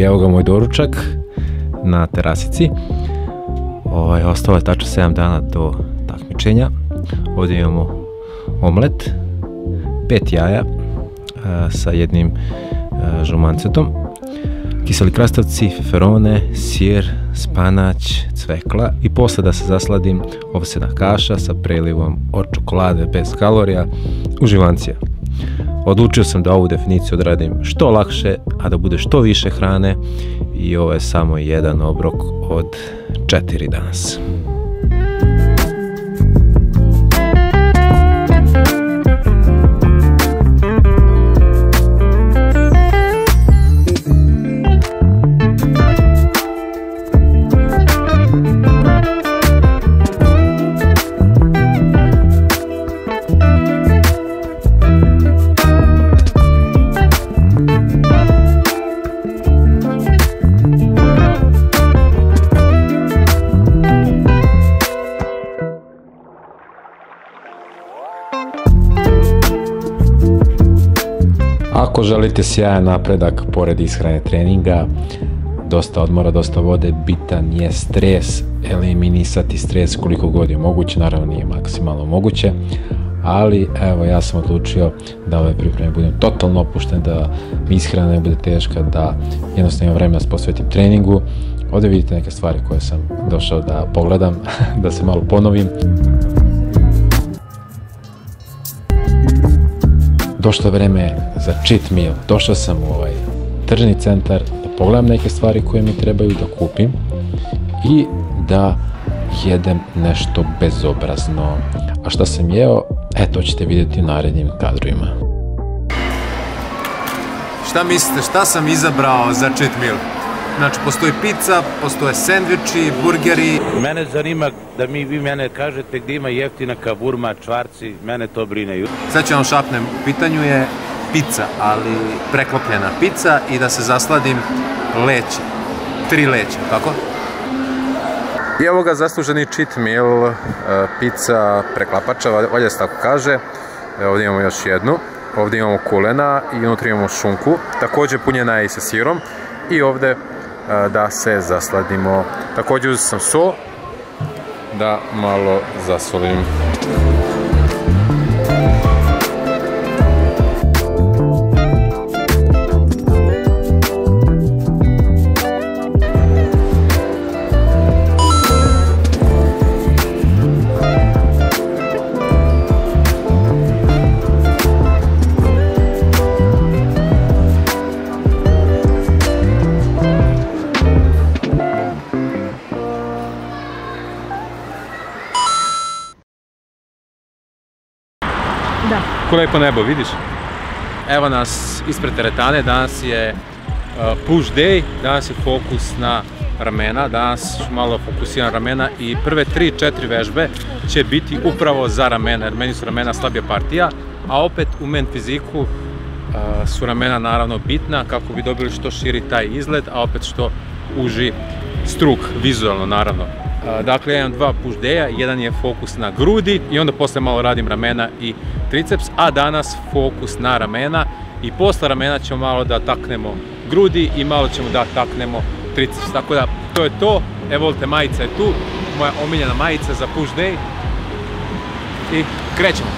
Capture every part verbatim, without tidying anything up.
evo ga moj doručak na terasici. Ovaj, ostalo je tačno sedam dana do takmičenja. Ovdje imamo omlet, pet jaja a, sa jednim a, žumancetom, kiseli krastavci, feferone, sir, spanać, cvekla i posle da se zasladim ovsena kaša sa prelivom od čokolade bez kalorija, uživancija. Odlučio sam da ovu definiciju odradim što lakše, a da bude što više hrane i ovo je samo jedan obrok od četiri danas. Ako želite sjajan napredak pored ishrane treninga, dosta odmora, dosta vode, bitan je stres, eliminisati stres koliko god je moguće, naravno nije maksimalno moguće, ali evo ja sam odlučio da ove pripreme budem totalno opušten, da mi ishrana ne bude teška, da jednostavno imam vremena da se posvetim treningu. Ovdje vidite neke stvari koje sam došao da pogledam, da se malo ponovim. Došlo je vreme za cheat meal. Došao sam u ovaj tržni centar da pogledam neke stvari koje mi trebaju da kupim i da jedem nešto bezobrazno. A šta sam jeo, e to ćete vidjeti u narednim kadrovima. Šta mislite, šta sam izabrao za cheat meal? Znači, postoji pizza, postoje sendviči, burgeri. Mene zanima da mi vi mene kažete gdje ima jeftina kaburma, čvarci, mene to brine. Sad ću vam šapnem, u pitanju je pizza, ali preklopljena pizza i da se zasladim leće. Tri leće, tako? I evo ga zasluženi cheat meal, pizza preklapača, ovdje se tako kaže. Ovdje imamo još jednu, ovdje imamo kulena i unutra imamo šunku, također punjena je i sa sirom. I ovdje da se zasladimo. Također uzeo sam sol da malo zasolim. Da. Ko lepo nebo, vidiš? Evo nas ispred teretane, danas je uh, push day, danas je fokus na ramena, danas ću malo fokusiram na ramena i prve tri četiri vežbe će biti upravo za ramena, jer meni su ramena slabija partija, a opet u men fiziku uh, su ramena naravno bitna kako bi dobili što širi taj izgled, a opet što uži struk, vizualno naravno. Dakle, ja imam dva push day-a, jedan je fokus na grudi i onda posle malo radim ramena i triceps, a danas fokus na ramena i posle ramena ćemo malo da taknemo grudi i malo ćemo da taknemo triceps. Tako da, to je to. Evo, volite, majica je tu, moja omiljena majica za push day i krećemo.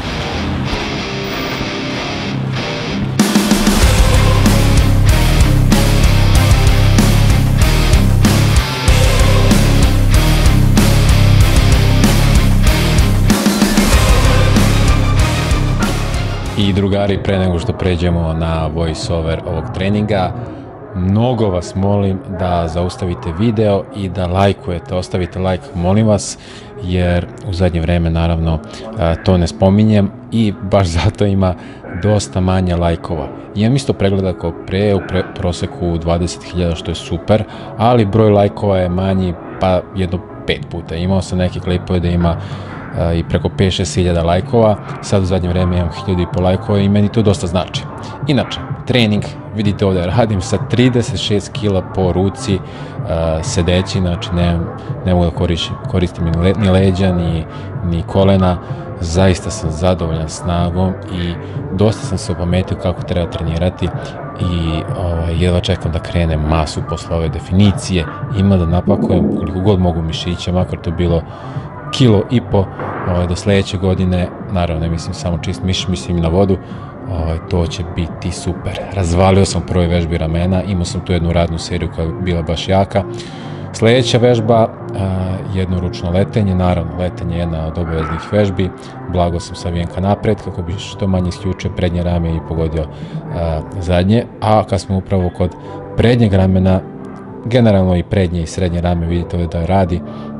I drugari, pre nego što pređemo na voice over ovog treninga, mnogo vas molim da zaustavite video i da lajkujete, ostavite like, molim vas, jer u zadnje vreme naravno to ne spominjem i baš zato ima dosta manje lajkova. Imam isto pregleda kao pre, u pre, proseku dvadeset hiljada, što je super, ali broj lajkova je manji pa jedno pet puta. Imao sam neke klipove da ima i preko pet šest hiljada lajkova, sad u zadnje vreme imam hiljadu i po lajkova i meni to dosta znači. Inače, trening vidite ovdje, radim sa trideset šest kila po ruci, sedeći, znači ne, ne mogu da koristim, koristim ni leđa, ni, ni kolena. Zaista sam zadovoljan snagom i dosta sam se opametio kako treba trenirati i ovaj, jedva čekam da krenem masu posle ove definicije, ima da napakujem koliko god mogu mišića, makar to bilo kilo i po ovaj, do sledeće godine, naravno ne mislim samo čist mišić, mislim i na vodu, ovaj, to će biti super. Razvalio sam u prvoj vežbi ramena, imao sam tu jednu radnu seriju koja je bila baš jaka. Sledeća vežba, jednoručno letenje, naravno letenje je jedna od obaveznih vežbi, blago sam savijen ka napred kako bi što manje isključio prednje rame i pogodio zadnje, a kad smo upravo kod prednjeg ramena, generalno i prednje i srednje rame vidite ovdje da radi,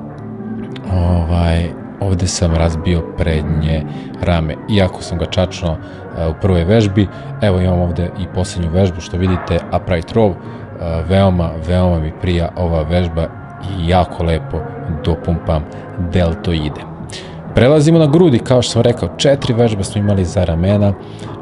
ovaj, ovdje sam razbio prednje rame, iako sam ga čačno u prvoj vežbi. Evo imam ovdje i posljednju vežbu što vidite, upright row. Veoma, veoma mi prija ova vežba i jako lepo dopumpam deltoide. Prelazimo na grudi, kao što sam rekao, četiri vežbe smo imali za ramena,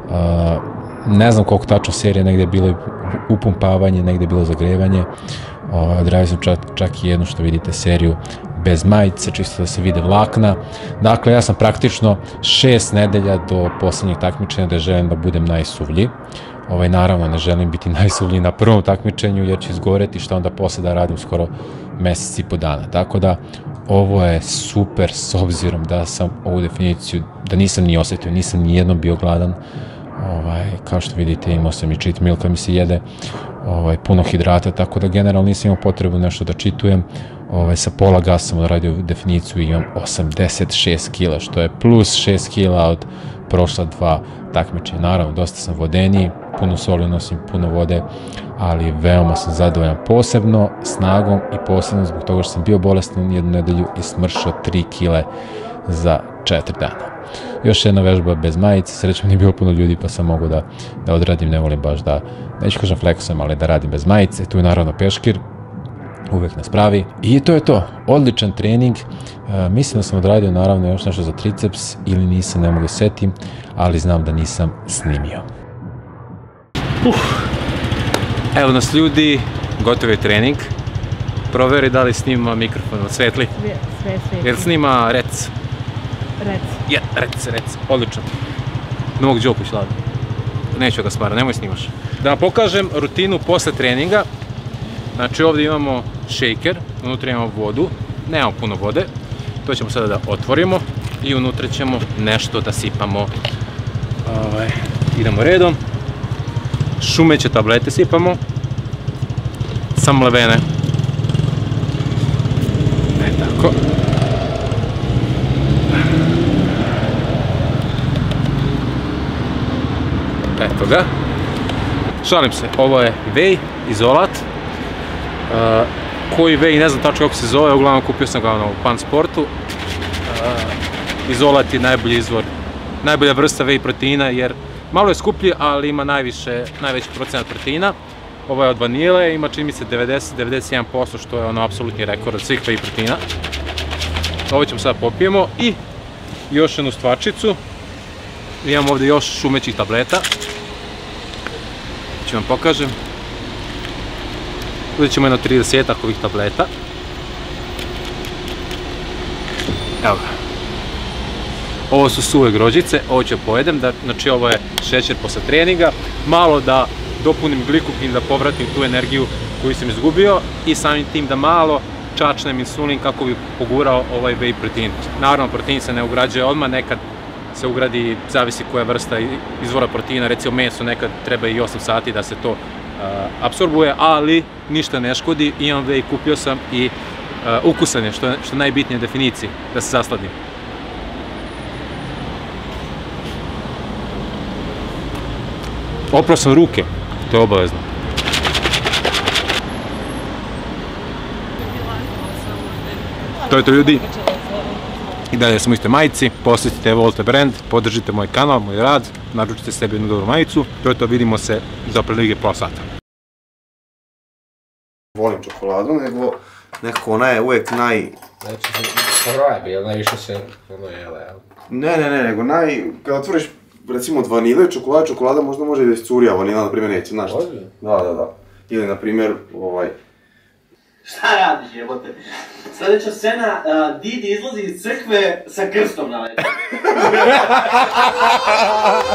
ne znam koliko tačno serije, negdje je bilo upumpavanje, negdje je bilo zagrevanje, odradio sam čak, čak i jednu što vidite seriju bez majice, čisto da se vide vlakna. Dakle, ja sam praktično šest nedelja do posljednjeg takmičenja da želim da budem najsuvlji. Ovaj, naravno, ne želim biti najsuvlji na prvom takmičenju jer će izgoreti, što onda posle da radim skoro mesec i po dana. Tako da, ovo je super s obzirom da sam ovu definiciju, da nisam ni osjetio, nisam ni jednom bio gladan. Ovaj, kao što vidite, imao sam i cheat meal kad mi se jede, ovaj, puno hidrata, tako da generalno nisam imao potrebu nešto da čitujem. Ovaj, sa pola gasa sam odradio definiciju i imam osamdeset šest kila, što je plus šest kila od prošla dva takmičenja. Naravno, dosta sam vodeniji, puno soli nosim, puno vode, ali veoma sam zadovoljan, posebno snagom i posebno zbog toga što sam bio bolestan jednu nedelju i smršao tri kile za četiri dana. Još jedna vežba bez majice, srećom nije bilo puno ljudi pa sam mogu da, da odradim, ne volim baš da, neću kažem flexujem, ali da radim bez majice. Tu je naravno peškir, uvek nas pravi. I to je to, odličan trening, e, mislim da sam odradio naravno još nešto za triceps ili nisam, ne mogu setim, ali znam da nisam snimio. Uh, evo nas ljudi, gotov je trening. Proveri da li snima mikrofon, svetli. Sve svetli. Jer snima rec. Rec. Je, rec, rec, odlično. Novog Đoković, ladno. Neću ga smara, nemoj snimaš. Da vam pokažem rutinu posle treninga. Znači ovdje imamo shaker, unutra imamo vodu, nemamo puno vode. To ćemo sada da otvorimo i unutra ćemo nešto da sipamo. Ovaj, idemo redom. Šumeće tablete sipamo. Samo levene. E tako. Eto ga. Šalim se, ovo je Whey izolat. Uh, koji Whey, ne znam tačno kako se zove, uglavnom kupio sam ga u Pan Sportu. Uh, izolat je najbolji izvor, najbolja vrsta Whey proteina jer malo je skuplji, ali ima najviše, najveći procenat proteina. Ovo je od vanile, ima čini mi se devedeset do devedeset jedan posto, što je ono apsolutni rekord od svih Whey proteina. Ovo ćemo sada popijemo i još jednu stvarčicu. Imamo ovdje još šumećih tableta. Ću vam pokažem. Uzet ćemo jedno tridesetak ovih tableta. Evo ga. Ovo su suve grožđice, ovo ću pojedem, da, znači ovo je šećer posle treninga, malo da dopunim glikogen, da povratim tu energiju koju sam izgubio i samim tim da malo čačnem insulin kako bi pogurao ovaj Whey protein. Naravno, protein se ne ugrađuje odmah, nekad se ugradi, zavisi koja vrsta izvora proteina, recimo meso, nekad treba i osam sati da se to uh, apsorbuje, ali ništa ne škodi, imam Whey, kupio sam i uh, ukusan je, što je, što je najbitnije definiciji, da se zasladim. Oprao sam ruke, to je obavezno. To je to ljudi. I dalje sam u istoj majici, posjetite Volte brand, podržite moj kanal, moj rad, naručite sebi jednu dobru majicu. To je to, vidimo se za otprilike pola sata. Volim čokoladu, nego nekako ona je uvijek naj... Znači, prva je bila, najviše se ono jele, jel? Ne, ne, ne, nego naj... Kad otvoriš recimo od vanile, čokolada, čokolada možda može i da iscuri, a vanila, na primjer, neće, znaš šta? Da, da, da. Ili, na primjer, ovaj... Šta radiš, jebote? Sljedeća scena, uh, Didi izlazi iz crkve sa krstom na leđu.